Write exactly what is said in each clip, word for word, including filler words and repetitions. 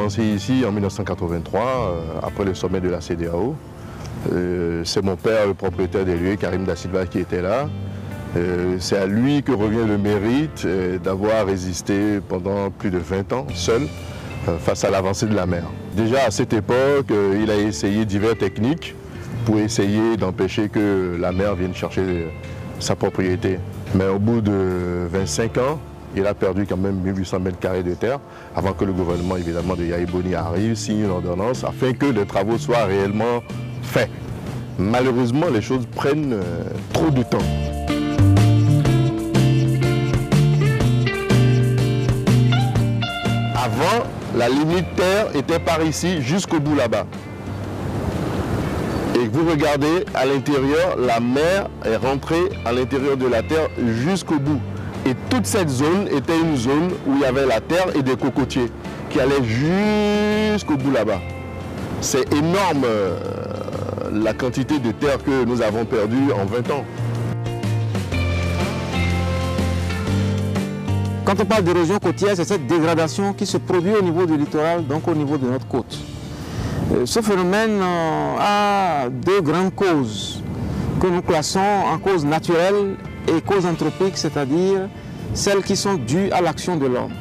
commencé ici en mille neuf cent quatre-vingt-trois, euh, après le sommet de la C E D E A O. Euh, C'est mon père, le propriétaire des lieux, Karim Da Silva, qui était là. Euh, C'est à lui que revient le mérite euh, d'avoir résisté pendant plus de vingt ans seul euh, face à l'avancée de la mer. Déjà à cette époque, euh, il a essayé diverses techniques pour essayer d'empêcher que la mer vienne chercher euh, sa propriété. Mais au bout de vingt-cinq ans, il a perdu quand même mille huit cents mètres carrés de terre avant que le gouvernement évidemment de Yahya Boni arrive, signe une ordonnance afin que les travaux soient réellement faits. Malheureusement, les choses prennent euh, trop de temps. Avant, la limite terre était par ici jusqu'au bout là-bas. Et vous regardez à l'intérieur, la mer est rentrée à l'intérieur de la terre jusqu'au bout. Et toute cette zone était une zone où il y avait la terre et des cocotiers qui allaient jusqu'au bout là-bas. C'est énorme euh, la quantité de terre que nous avons perdue en vingt ans. Quand on parle d'érosion côtière, c'est cette dégradation qui se produit au niveau du littoral, donc au niveau de notre côte. Ce phénomène a deux grandes causes que nous classons en causes naturelles et causes anthropiques, c'est-à-dire celles qui sont dues à l'action de l'homme.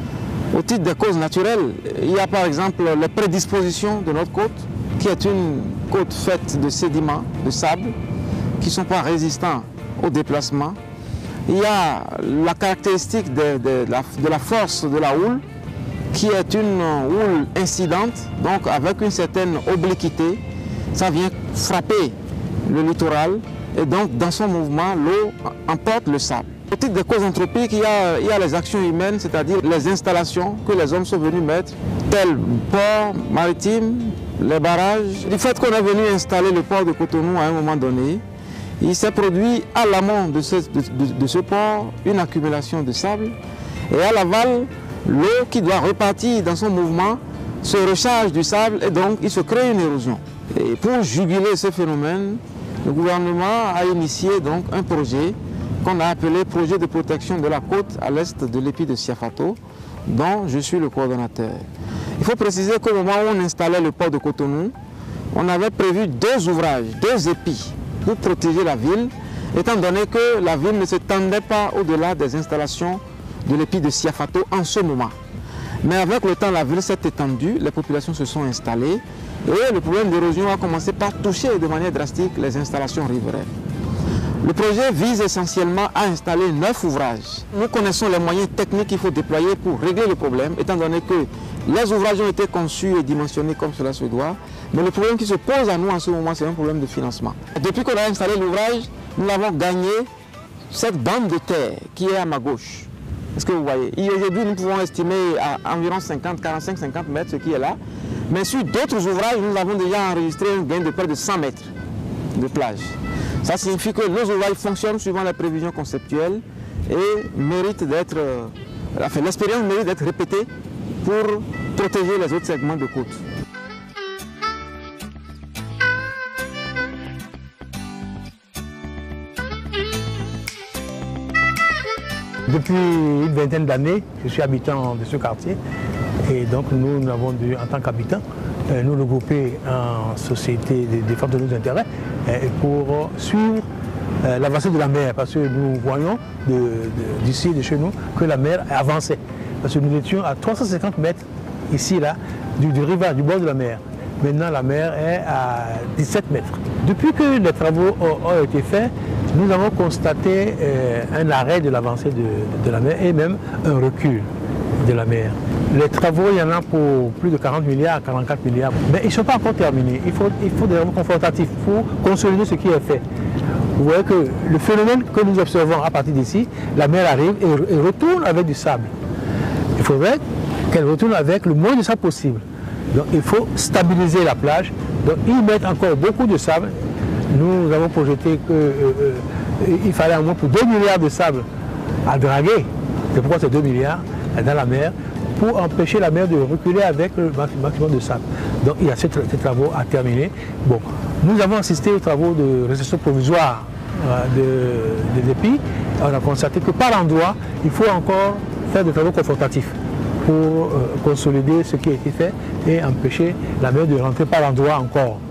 Au titre des causes naturelles, il y a par exemple les prédispositions de notre côte, qui est une côte faite de sédiments, de sable, qui ne sont pas résistants au déplacement. Il y a la caractéristique de, de, de, la, de la force de la houle, qui est une houle incidente, donc avec une certaine obliquité. Ça vient frapper le littoral et donc dans son mouvement, l'eau emporte le sable. Au titre des causes anthropiques, il y a, il y a les actions humaines, c'est-à-dire les installations que les hommes sont venus mettre, tels ports maritimes, les barrages. Du fait qu'on est venu installer le port de Cotonou à un moment donné, il s'est produit à l'amont de ce, de, de, de ce port une accumulation de sable et à l'aval, l'eau qui doit repartir dans son mouvement se recharge du sable et donc il se crée une érosion. Et pour juguler ce phénomène, le gouvernement a initié donc un projet qu'on a appelé projet de protection de la côte à l'est de l'épi de Siafato, dont je suis le coordonnateur. Il faut préciser qu'au moment où on installait le port de Cotonou, on avait prévu deux ouvrages, deux épis pour protéger la ville, étant donné que la ville ne s'étendait pas au-delà des installations de l'épi de Siafato en ce moment. Mais avec le temps, la ville s'est étendue, les populations se sont installées et le problème d'érosion a commencé par toucher de manière drastique les installations riveraines. Le projet vise essentiellement à installer neuf ouvrages. Nous connaissons les moyens techniques qu'il faut déployer pour régler le problème, étant donné que les ouvrages ont été conçus et dimensionnés comme cela se doit. Mais le problème qui se pose à nous en ce moment, c'est un problème de financement. Depuis qu'on a installé l'ouvrage, nous avons gagné cette bande de terre qui est à ma gauche. Est-ce que vous voyez? Aujourd'hui, nous pouvons estimer à environ cinquante, quarante-cinq, cinquante mètres ce qui est là. Mais sur d'autres ouvrages, nous avons déjà enregistré un gain de près de cent mètres de plage. Ça signifie que nos ouvrages fonctionnent suivant les prévisions conceptuelles et méritent d'être, enfin, l'expérience mérite d'être répétée pour protéger les autres segments de côte. Depuis une vingtaine d'années, je suis habitant de ce quartier et donc nous, nous avons dû, en tant qu'habitants, nous regrouper en société de défense de nos intérêts pour suivre l'avancée de la mer, parce que nous voyons d'ici, de, de chez nous, que la mer avançait. Parce que nous étions à trois cent cinquante mètres, ici, là, du, du rivage, du bord de la mer. Maintenant, la mer est à dix-sept mètres. Depuis que les travaux ont, ont été faits, nous avons constaté euh, un arrêt de l'avancée de, de la mer et même un recul de la mer. Les travaux, il y en a pour plus de quarante milliards, quarante-quatre milliards, mais ils ne sont pas encore terminés. Il faut, il faut des travaux confortatifs pour consolider ce qui est fait. Vous voyez que le phénomène que nous observons à partir d'ici, la mer arrive et, et retourne avec du sable. Il faudrait qu'elle retourne avec le moins de sable possible. Donc il faut stabiliser la plage, donc y mettre encore beaucoup de sable. Nous avons projeté qu'il euh, euh, fallait au moins pour deux milliards de sable à draguer. C'est pourquoi c'est deux milliards dans la mer, pour empêcher la mer de reculer avec le maximum de sable. Donc il y a ces, ces travaux à terminer. Bon, nous avons assisté aux travaux de réception provisoire euh, de, de l'E P I. On a constaté que par endroit, il faut encore faire des travaux confortatifs. pour euh, consolider ce qui a été fait et empêcher la mer de rentrer par l'endroit encore.